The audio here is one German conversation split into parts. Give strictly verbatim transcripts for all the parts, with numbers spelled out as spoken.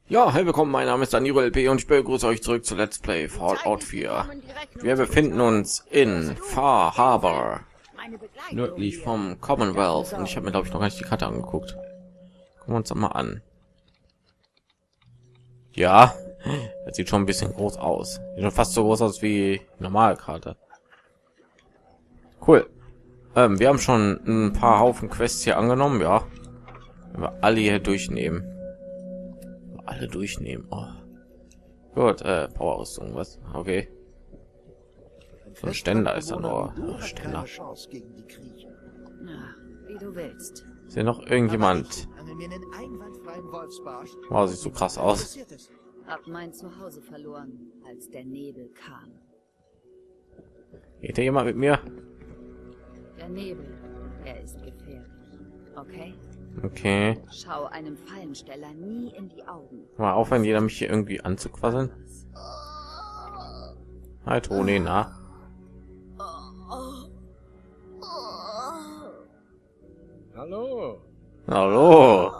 Ja, hey, willkommen, mein Name ist Daniel L P und ich begrüße euch zurück zu Let's Play Fallout vier. Wir befinden uns in Far Harbor, nördlich vom Commonwealth, und ich habe mir, glaube ich, noch gar nicht die Karte angeguckt. Gucken wir uns das mal an. Ja, das sieht schon ein bisschen groß aus. Sieht schon fast so groß aus wie die normale Karte. Cool. Ähm, wir haben schon ein paar Haufen Quests hier angenommen, ja. Wenn wir alle hier durchnehmen. Alle durchnehmen. Oh. Gut, äh, Power-Rüstung, was? Okay. So ein Ständer ist da nur. Oh, Ständer. Wie du willst. Ist hier noch irgendjemand? Wow, sieht so krass aus. Hab mein Zuhause verloren, als der Nebel kam. Geht hier jemand mit mir? Der Nebel, er ist gefährlich. Okay? Okay. Schau einem Fallensteller nie in die Augen. Mal aufhören, jeder mich hier irgendwie anzuquasseln. Hi Toni, na? Hallo. Hallo.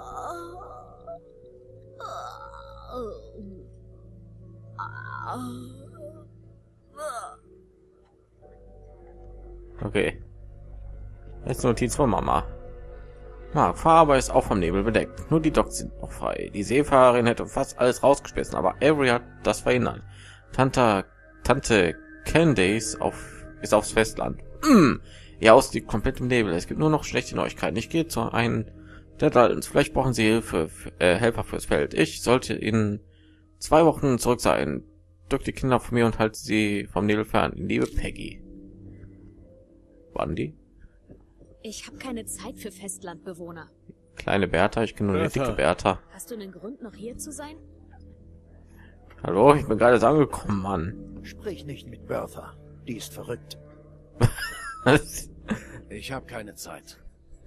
Okay. Jetzt Notiz von Mama. Mark, Fahrarbeit ist auch vom Nebel bedeckt. Nur die Docks sind noch frei. Die Seefahrerin hätte fast alles rausgeschmissen, aber Avery hat das verhindert. Tante, Tante Candace auf, ist aufs Festland. Mm. Ihr Haus liegt komplett im Nebel. Es gibt nur noch schlechte Neuigkeiten. Ich gehe zu einem der Daltons. Vielleicht brauchen Sie Hilfe, äh, Helfer fürs Feld. Ich sollte in zwei Wochen zurück sein. Drück die Kinder von mir und halte sie vom Nebel fern. Liebe Peggy. Wann die? Ich habe keine Zeit für Festlandbewohner. Kleine Bertha, ich kenne nur eine dicke Bertha. Hast du einen Grund, noch hier zu sein? Hallo, ich bin gerade erst angekommen, Mann. Sprich nicht mit Bertha. Die ist verrückt. Ich habe keine Zeit.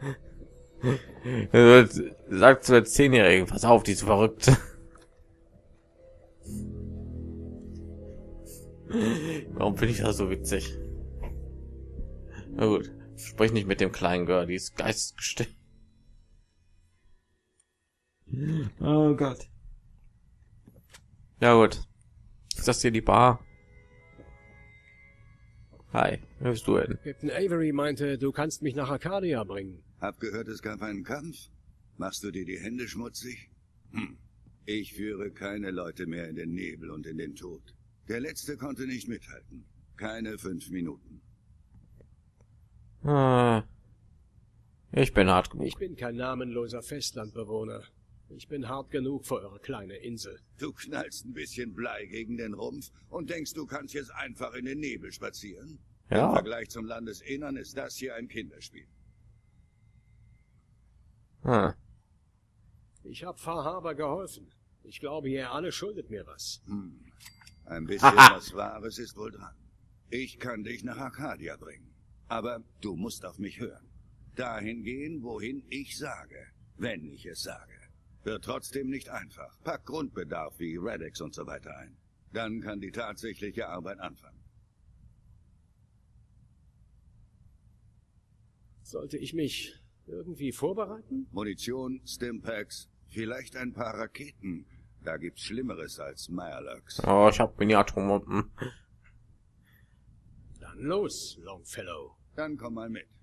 Sagt zu der Zehnjährigen, pass auf, die ist verrückt. Warum finde ich das so witzig? Na gut. Sprich nicht mit dem kleinen Girl, die ist geistesgestört. Oh Gott. Ja gut. Ist das hier die Bar? Hi, wer bist du denn? Captain Avery meinte, du kannst mich nach Arcadia bringen. Hab gehört, es gab einen Kampf. Machst du dir die Hände schmutzig? Hm. Ich führe keine Leute mehr in den Nebel und in den Tod. Der letzte konnte nicht mithalten. Keine fünf Minuten. Ah, ich bin hart genug. Ich bin kein namenloser Festlandbewohner. Ich bin hart genug für eure kleine Insel. Du knallst ein bisschen Blei gegen den Rumpf und denkst, du kannst jetzt einfach in den Nebel spazieren? Ja. Im Vergleich zum Landesinnern ist das hier ein Kinderspiel. Ah. Ich habe Far Harbor geholfen. Ich glaube, ihr alle schuldet mir was. Hm. Ein bisschen was Wahres ist wohl dran. Ich kann dich nach Arcadia bringen. Aber du musst auf mich hören. Dahin gehen, wohin ich sage, wenn ich es sage. Wird trotzdem nicht einfach. Pack Grundbedarf wie Radix und so weiter ein. Dann kann die tatsächliche Arbeit anfangen. Sollte ich mich irgendwie vorbereiten? Munition, Stimpaks, vielleicht ein paar Raketen. Da gibt's Schlimmeres als Mirelurks. Oh, ich hab Mini-Atombomben. Dann los, Longfellow. Dann komm mal mit.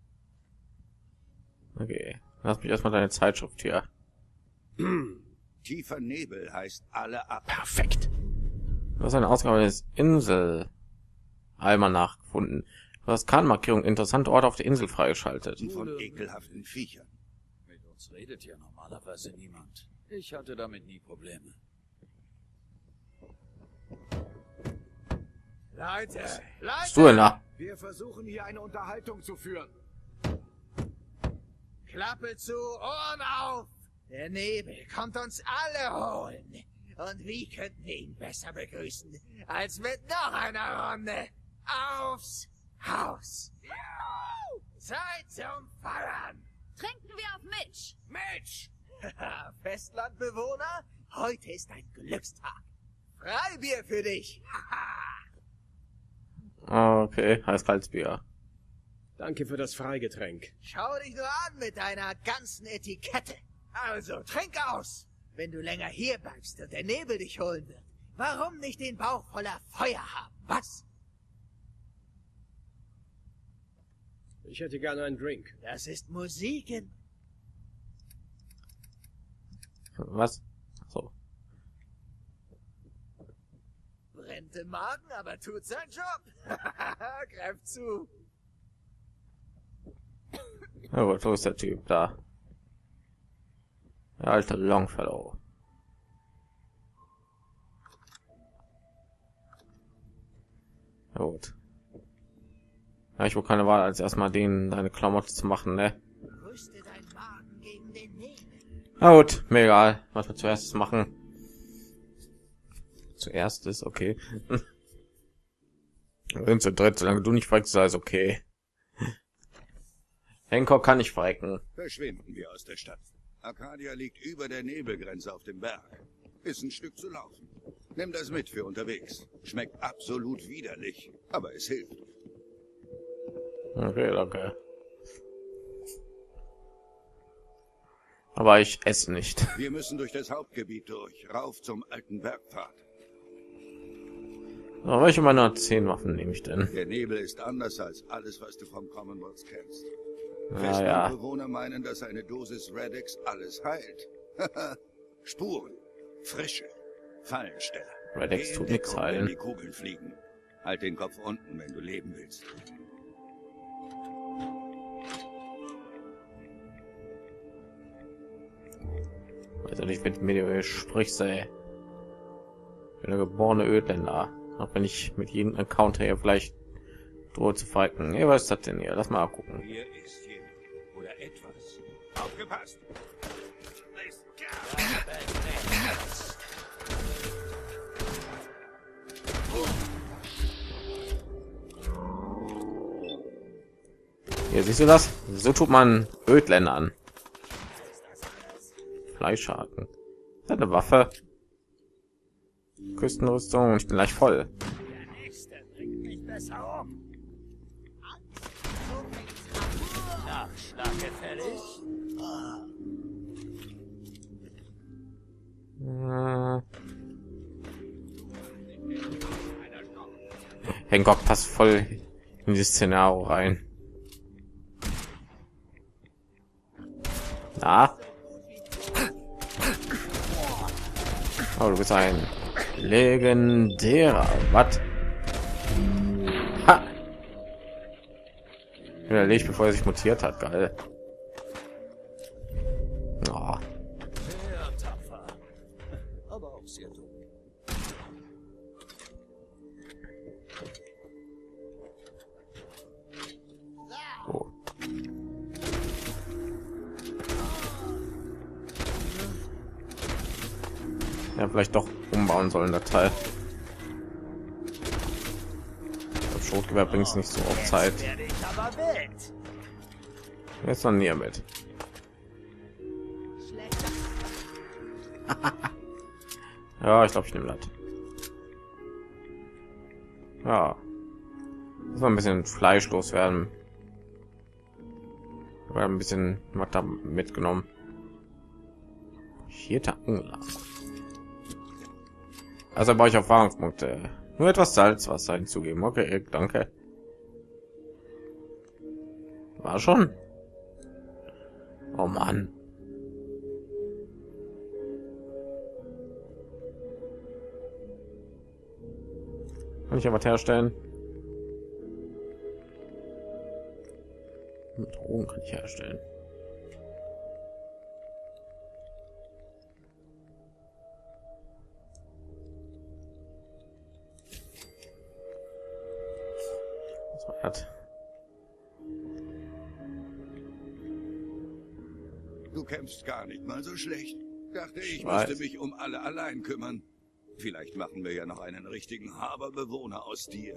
Okay, lass mich erstmal deine Zeitschrift hier. Tiefer Nebel heißt alle ab. Perfekt. Du hast eine Ausgabe des Insel Almanach gefunden. Du hast Kartenmarkierung interessante Orte auf der Insel freigeschaltet. Von ekelhaften Viechern. Mit uns redet ja normalerweise niemand. Ich hatte damit nie Probleme. Leute, Bist du denn da? wir versuchen hier eine Unterhaltung zu führen. Klappe zu, Ohren auf! Der Nebel kommt uns alle holen. Und wie könnten wir ihn besser begrüßen, als mit noch einer Runde aufs Haus? Juhu! Zeit zum Feiern! Trinken wir auf Mitch! Mitch! Festlandbewohner, heute ist ein Glückstag. Freibier für dich! Okay, heißt Kaltbier. Danke für das Freigetränk. Schau dich nur an mit deiner ganzen Etikette. Also, trink aus. wenn du länger hier bleibst und der Nebel dich holen wird, warum nicht den Bauch voller Feuer haben, was? Ich hätte gerne einen Drink. Das ist Musiken. Was? So. Brennt im Magen, aber tut seinen Job. Greif zu. Ja, gut, wo ist der Typ da? Der alte Longfellow. Ja, gut. Ja, ich wohl keine Wahl, als erstmal den deine Klamotte zu machen, ne? Rüste deinen Magen gegen den Nebel. Na gut, mir egal, was wir zuerst machen. Zuerst ist okay. Wenn zu dritt, solange du nicht verreckst, ist okay. Hancock kann nicht verrecken. Verschwinden wir aus der Stadt. Arcadia liegt über der Nebelgrenze auf dem Berg. Ist ein Stück zu laufen. Nimm das mit für unterwegs. Schmeckt absolut widerlich, aber es hilft. Okay, danke. Aber ich esse nicht. Wir müssen durch das Hauptgebiet durch, rauf zum alten Bergpfad. Aber welche meiner zehn Waffen nehme ich denn? Der Nebel ist anders als alles, was du vom Commonwealth kennst. Ah, ja. Bewohner meinen, dass eine Dosis Radix alles heilt. Spuren, Frische, Fallensteller. Radix tut Geh in nichts Deckung, wenn heilen. die Kugeln fliegen. Halt den Kopf unten, wenn du leben willst. Also nicht, wenn du mit mir sprichst, ey. Ich bin der geborene Ödländer. Auch wenn ich mit jedem Encounter hier vielleicht drohe zu verrecken. Hey, was ist das denn hier? Lass mal gucken. Hier ist jemand oder etwas. Aufgepasst! Hier siehst du das? So tut man Ödländer an. Fleischhaken. Eine Waffe. Küstenrüstung und ich bin gleich voll. Der Nächste bringt mich besser um. Nachschlag gefällig. Äh. Hancock passt voll in dieses Szenario rein. Na? Oh, du bist ein legendärer. Was? Ha! Erledigt, bevor er sich mutiert hat. Geil. Oh. Sehr tapfer. Aber auch sehr dumm. Oh. Ja, vielleicht doch umbauen sollen, der Teil. Das Schrotgewehr bringt es nicht so auf Zeit. Werde ich aber wild. Jetzt noch nie mit. Ja, ich glaube, ich nehme das. Ja. Muss man ein bisschen fleischlos werden. Oder ein bisschen was da mitgenommen. Vierter Angler. Also brauche ich Erfahrungspunkte. Nur etwas Salzwasser hinzugeben. Okay, danke. War schon. Oh Mann. Kann ich ja was herstellen? Drogen kann ich herstellen. Was war das? Du kämpfst gar nicht mal so schlecht. Dachte, ich Ich weiß. müsste mich um alle allein kümmern. Vielleicht machen wir ja noch einen richtigen Haberbewohner aus dir.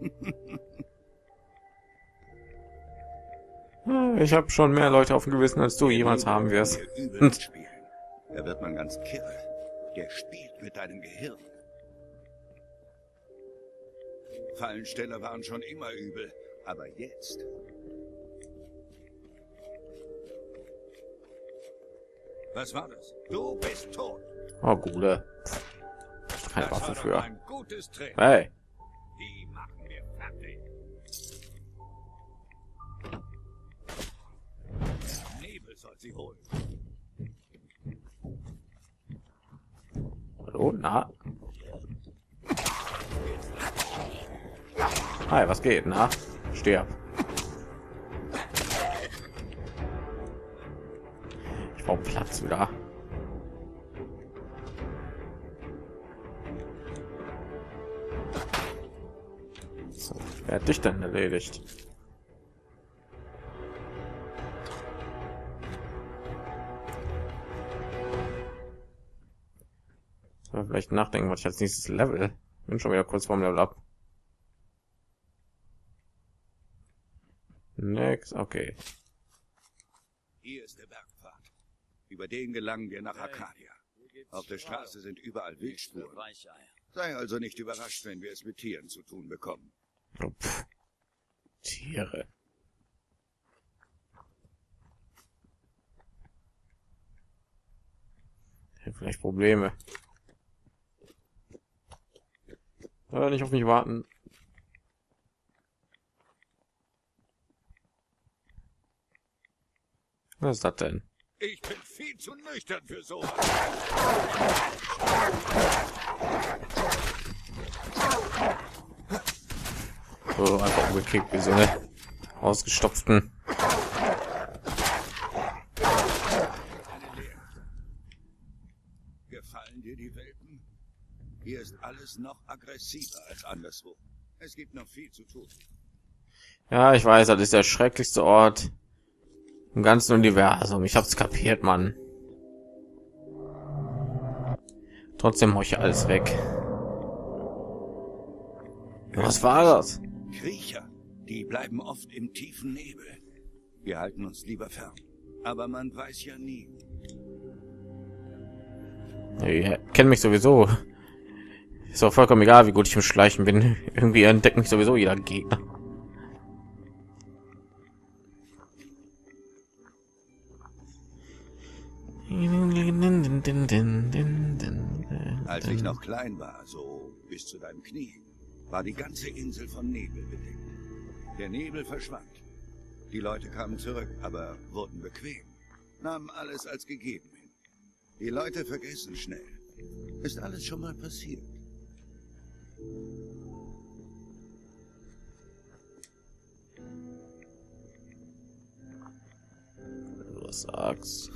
Ich habe schon mehr Leute auf dem Gewissen, als du jemals haben wirst. Der übel spielen. Da wird man ganz kirre. Der spielt mit deinem Gehirn. Fallensteller waren schon immer übel, aber jetzt... Was war das? Du bist tot. Oh, Gule. Keine Das Waffe war doch für. ein gutes Training. Hey. Die machen wir fertig. Der Nebel soll sie holen. Hallo, na? Hi, was geht? Na? Stirb. Ich brauche Platz wieder. So, wer hat dich denn erledigt? So, vielleicht nachdenken, was ich als nächstes Level. Bin schon wieder kurz vorm Level up. Next, okay. Hier ist der Bergpfad. Über den gelangen wir nach Arcadia. Auf der Straße sind überall Wildspuren. Sei also nicht überrascht, wenn wir es mit Tieren zu tun bekommen. Oh, pff. Tiere. Vielleicht Probleme. Äh, nicht auf mich warten. Was ist das denn? Ich bin viel zu nüchtern für sowas. So einfach umgekickt wie so eine ausgestopften. Gefallen dir die Welpen? Hier ist alles noch aggressiver als anderswo. Es gibt noch viel zu tun. Ja, ich weiß, das ist der schrecklichste Ort im ganzen Universum. Ich hab's kapiert, Mann. Trotzdem hau ich alles weg. Was war das? Kriecher, die bleiben oft im tiefen Nebel. Wir halten uns lieber fern. Aber man weiß ja nie. Ich kenne mich sowieso. Ist auch vollkommen egal, wie gut ich im Schleichen bin. Irgendwie entdeckt mich sowieso jeder Gegner. Als ich noch klein war, so bis zu deinem Knie, war die ganze Insel von Nebel bedeckt. Der Nebel verschwand. Die Leute kamen zurück, aber wurden bequem, nahmen alles als gegeben hin. Die Leute vergessen schnell. Ist alles schon mal passiert. Was sagst?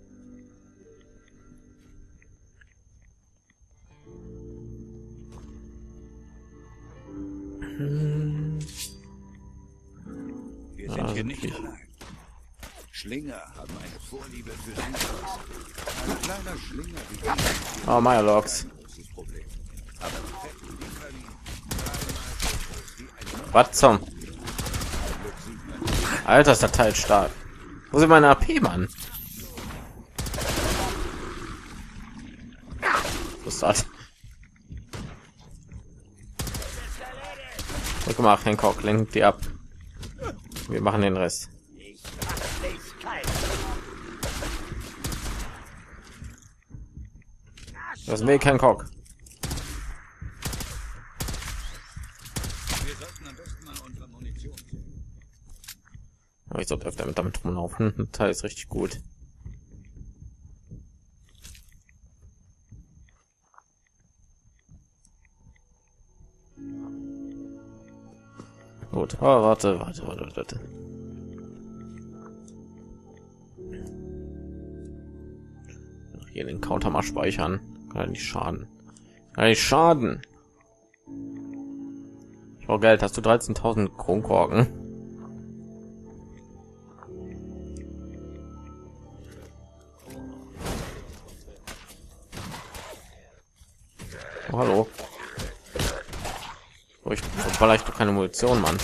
Wir sind hier nicht allein. Schlinger haben eine Vorliebe für Süßes. Ein kleiner Schlinger wie ich. Oh, Mirelocks. Großes Problem. Aber die Fetten, die können dreimal so groß wie ein Was zum? Glück sieht man. Alter, ist der Teil stark. Wo sind meine A P, Mann? Was ist das? Guck mal, Hancock, lenk die ab. Wir machen den Rest. Das ist kein Hancock. Wir sollten am besten mal unsere Munition sehen. Aber ich sollte öfter mit damit rumlaufen. Der Teil ist richtig gut. Gut, oh, warte, warte, warte, warte. Hier den Counter mal speichern. Kann ja nicht schaden. Kann nicht schaden. Ich brauche Geld. Hast du dreizehntausend Kronkorken? Oh, hallo. Oh, ich vielleicht doch keine Munition, Mann.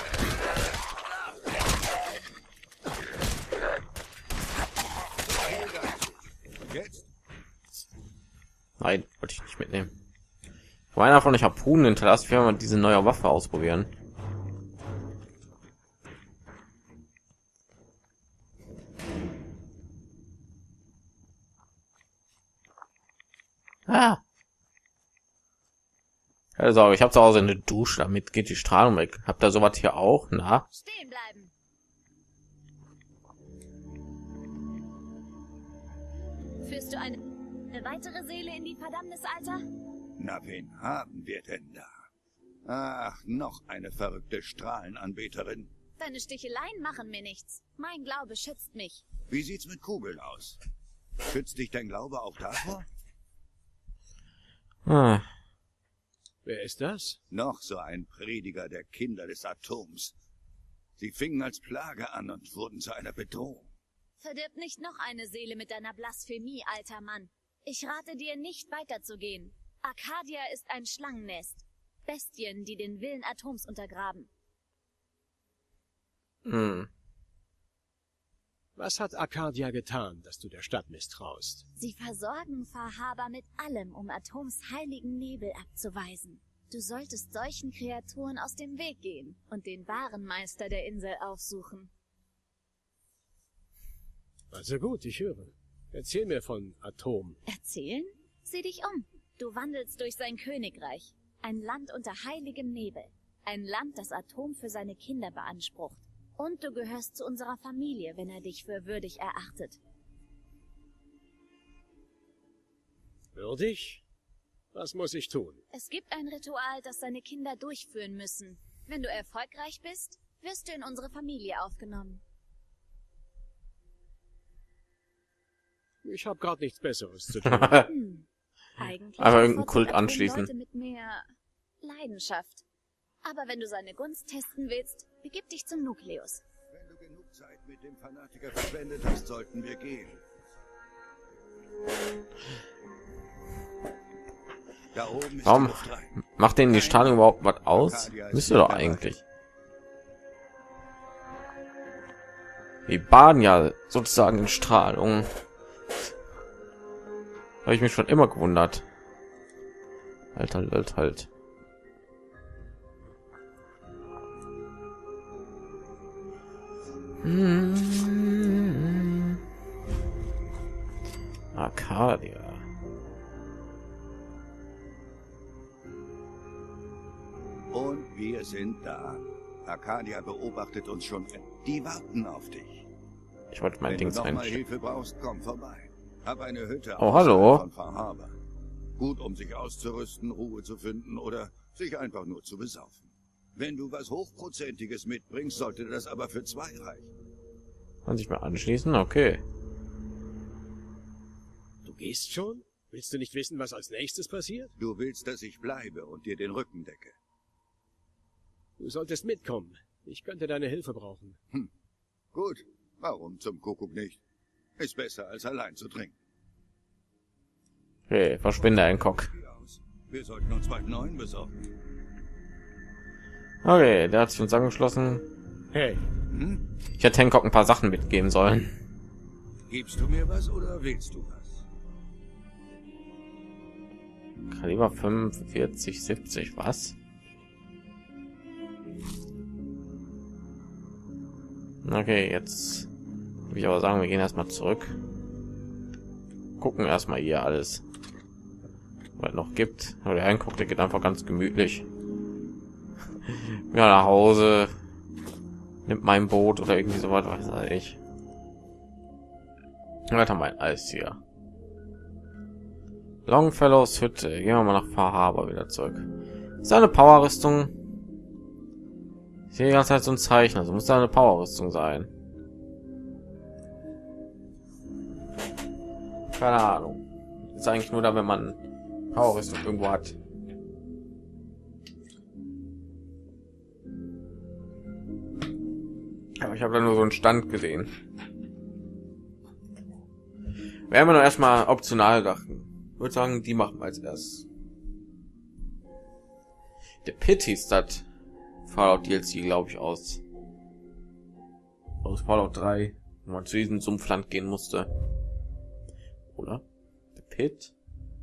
Jetzt? Nein, wollte ich nicht mitnehmen. Einer von euch Harpunen hinterlasst, wir mal diese neue Waffe ausprobieren. Ah. Also, ich habe zu Hause eine Dusche, damit geht die Strahlung weg. Habt ihr sowas hier auch? Na? Stehen bleiben. Führst du eine, eine weitere Seele in die Verdammnis, Alter? Na, wen haben wir denn da? Ach, noch eine verrückte Strahlenanbeterin. Deine Sticheleien machen mir nichts. Mein Glaube schützt mich. Wie sieht's mit Kugeln aus? Schützt dich dein Glaube auch davor? Ah. Wer ist das? Noch so ein Prediger der Kinder des Atoms. Sie fingen als Plage an und wurden zu einer Bedrohung. Verdirb nicht noch eine Seele mit deiner Blasphemie, alter Mann. Ich rate dir, nicht weiterzugehen. Arcadia ist ein Schlangennest. Bestien, die den Willen Atoms untergraben. Hm. Was hat Arcadia getan, dass du der Stadt misstraust? Sie versorgen Fahrhaber mit allem, um Atoms heiligen Nebel abzuweisen. Du solltest solchen Kreaturen aus dem Weg gehen und den wahren Meister der Insel aufsuchen. Also gut, ich höre. Erzähl mir von Atom. Erzählen? Sieh dich um. Du wandelst durch sein Königreich. Ein Land unter heiligem Nebel. Ein Land, das Atom für seine Kinder beansprucht. Und du gehörst zu unserer Familie, wenn er dich für würdig erachtet. Würdig? Was muss ich tun? Es gibt ein Ritual, das seine Kinder durchführen müssen. Wenn du erfolgreich bist, wirst du in unsere Familie aufgenommen. Ich habe gerade nichts Besseres zu tun. Hm. Eigentlich Aber irgendeinen bevorzugt Kult Atom anschließen. Leute mit mehr Leidenschaft. Aber wenn du seine Gunst testen willst, begib dich zum Nukleus. Wenn du genug Zeit mit dem Fanatiker verschwendet hast, sollten wir gehen. Da oben ist Warum die Luft rein. macht denen die Strahlung überhaupt was aus? Müsste doch eigentlich. Die baden ja sozusagen in Strahlung. Habe ich mich schon immer gewundert. Halt, halt, halt, halt. Hm. Arcadia. Und wir sind da. Arcadia beobachtet uns schon. Die warten auf dich. Ich wollte mein Wenn Ding du noch mal rein. Hilfe brauchst, komm vorbei. Hab eine Hütte Oh, außerhalb hallo. von Far Harbor. Gut, um sich auszurüsten, Ruhe zu finden oder sich einfach nur zu besaufen. Wenn du was Hochprozentiges mitbringst, sollte das aber für zwei reichen. Kann sich mal anschließen? Okay. Du gehst schon? Willst du nicht wissen, was als nächstes passiert? Du willst, dass ich bleibe und dir den Rücken decke. Du solltest mitkommen. Ich könnte deine Hilfe brauchen. Hm. Gut, warum zum Kuckuck nicht? Ist besser, als allein zu trinken. Okay, verschwinde ein Cock. Sieh aus. Wir sollten uns bald neuen besorgen. Okay, der hat sich uns angeschlossen. Hey, Hm? Ich hätte Hancock ein paar Sachen mitgeben sollen. Gibst du mir was oder willst du was? Kaliber fünfundvierzig, siebzig, was? Okay, jetzt würde ich aber sagen, wir gehen erstmal zurück. Gucken erstmal hier alles, was es noch gibt. Aber der Hancock, der geht einfach ganz gemütlich. Ja, nach Hause. Nimmt mein Boot oder irgendwie so was, weiß ich. Was haben wir alles hier? Longfellows Hütte. Gehen wir mal nach Far Harbor wieder zurück. Seine Power-Rüstung. Ich sehe die ganze Zeit so ein Zeichen, also muss da eine Power-Rüstung sein. Keine Ahnung. Ist eigentlich nur da, wenn man Power-Rüstung irgendwo hat. Aber ich habe da nur so einen Stand gesehen. Werden wir noch erstmal optional dachten. Ich würde sagen, die machen wir als erstes. Der Pit hieß das Fallout D L C, glaube ich, aus. Aus Fallout drei, wo man zu diesem Sumpfland gehen musste. Oder? Der Pit?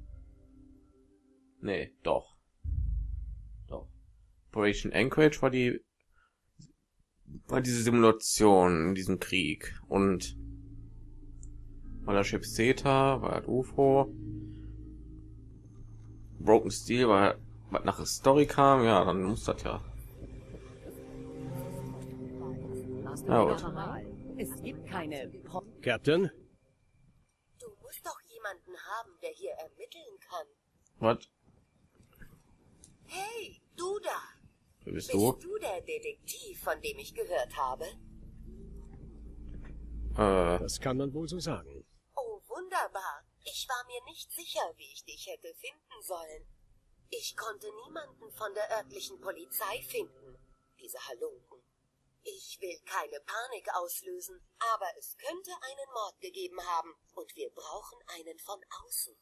Nee, doch. Doch. Operation Anchorage war die war diese Simulation in diesem Krieg und war das Schiff Zeta, war das U F O Broken Steel, weil was nach der Story kam, ja, dann muss das ja. Na gut. Es gibt keine Po- Captain? Du musst doch jemanden haben, der hier ermitteln kann. Was? Hey, du da! Wer bist Bist du? du der Detektiv, von dem ich gehört habe? Äh, Das kann man wohl so sagen. Oh, wunderbar. Ich war mir nicht sicher, wie ich dich hätte finden sollen. Ich konnte niemanden von der örtlichen Polizei finden. Diese Halunken. Ich will keine Panik auslösen, aber es könnte einen Mord gegeben haben und wir brauchen einen von außen.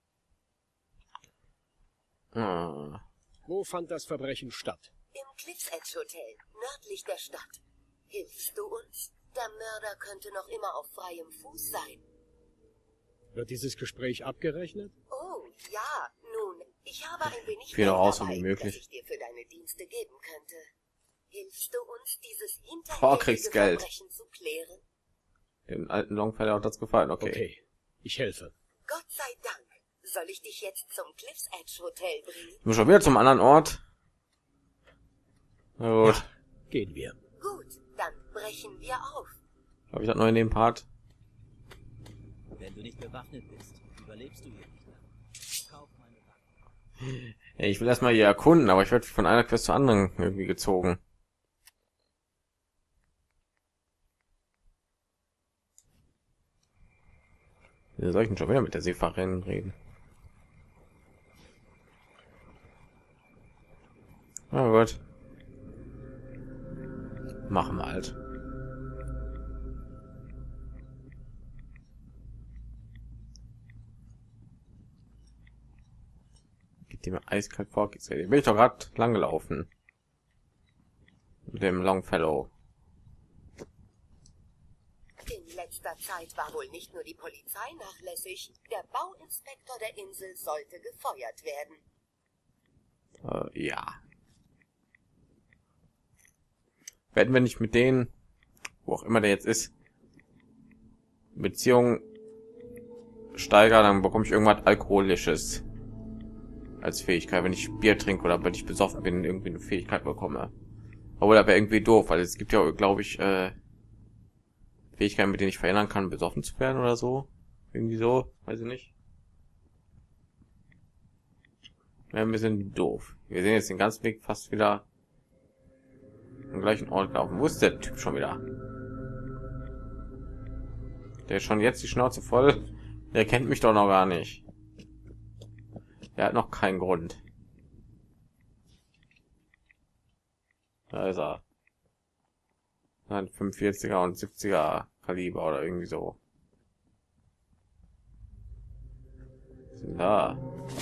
äh, Wo fand das Verbrechen statt? Im Cliffs Edge Hotel, nördlich der Stadt. Hilfst du uns? Der Mörder könnte noch immer auf freiem Fuß sein. Wird dieses Gespräch abgerechnet? Oh, ja, nun, ich habe ein wenig Viel Geld rausholen dabei, wie möglich. das ich dir für deine Dienste geben könnte. Hilfst du uns, dieses Boah, kriegst hinterhältige Geld. Verbrechen zu klären? dem alten Longfellow hat das gefallen, okay. Okay, ich helfe. Gott sei Dank. Soll ich dich jetzt zum Cliffs Edge Hotel bringen? Ich muss schon wieder zum anderen Ort. Na gut. Ja, gehen wir. Gut, dann brechen wir auf. Habe ich das noch in dem Part? Wenn du nicht bewaffnet bist, überlebst du hier nicht lange. Kauf meine Waffen. Ey, ich will erstmal hier erkunden, aber ich werde von einer Quest zur anderen irgendwie gezogen. Wie soll ich denn schon wieder mit der Seefahrerin reden? Na gut. Machen wir halt. Geht die mir eiskalt vor? Geht's ja. Bin ich doch gerade lang gelaufen. Mit dem Longfellow. In letzter Zeit war wohl nicht nur die Polizei nachlässig. Der Bauinspektor der Insel sollte gefeuert werden. Äh, ja. Werden wir nicht mit denen, wo auch immer der jetzt ist, Beziehung steigern, dann bekomme ich irgendwas Alkoholisches als Fähigkeit, wenn ich Bier trinke oder wenn ich besoffen bin, irgendwie eine Fähigkeit bekomme. Aber da wäre irgendwie doof, weil es gibt ja, glaube ich, äh, Fähigkeiten, mit denen ich verhindern kann, besoffen zu werden oder so. Irgendwie so, weiß ich nicht. Wäre ein bisschen doof. Wir sehen jetzt den ganzen Weg fast wieder am gleichen Ort laufen. Wo ist der Typ schon wieder? Der ist schon jetzt die Schnauze voll. Der kennt mich doch noch gar nicht. Der hat noch keinen Grund. Da ist er. Ein fünfundvierziger und siebziger Kaliber oder irgendwie so. Was ist denn da?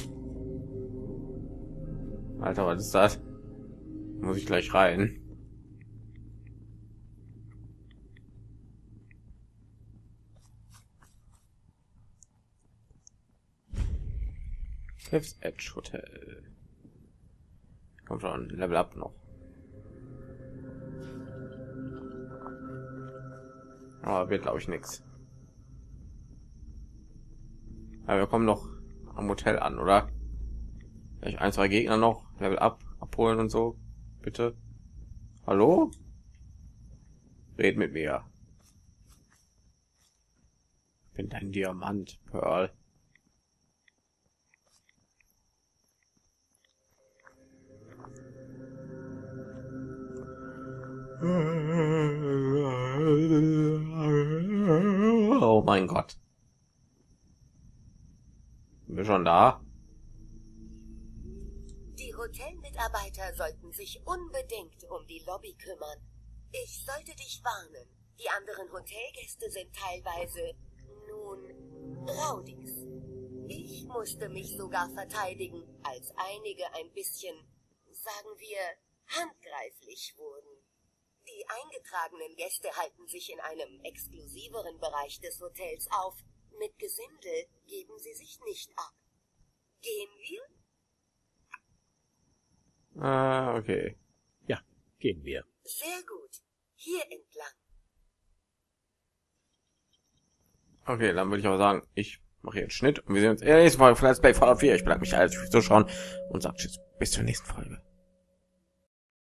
Alter, was ist das? Muss ich gleich rein. Cliffs Edge Hotel. Kommt schon, Level Up noch. Aber wird, glaube ich, nichts. Aber wir kommen noch am Hotel an, oder? Vielleicht ein, zwei Gegner noch, Level Up abholen und so. Bitte. Hallo? Red mit mir. Ich bin dein Diamant, Pearl. Oh mein Gott. Sind wir schon da? Die Hotelmitarbeiter sollten sich unbedingt um die Lobby kümmern. Ich sollte dich warnen. Die anderen Hotelgäste sind teilweise, nun, Rowdies. Ich musste mich sogar verteidigen, als einige ein bisschen, sagen wir, handgreiflich wurden. Die eingetragenen Gäste halten sich in einem exklusiveren Bereich des Hotels auf. Mit Gesindel geben sie sich nicht ab. Gehen wir? Ah, okay. Ja, gehen wir. Sehr gut. Hier entlang. Okay, dann würde ich aber sagen, ich mache jetzt Schnitt und wir sehen uns in der nächsten Folge von Let's Play Fallout vier. Ich bedanke mich alles fürs Zuschauen und sage tschüss, bis zur nächsten Folge.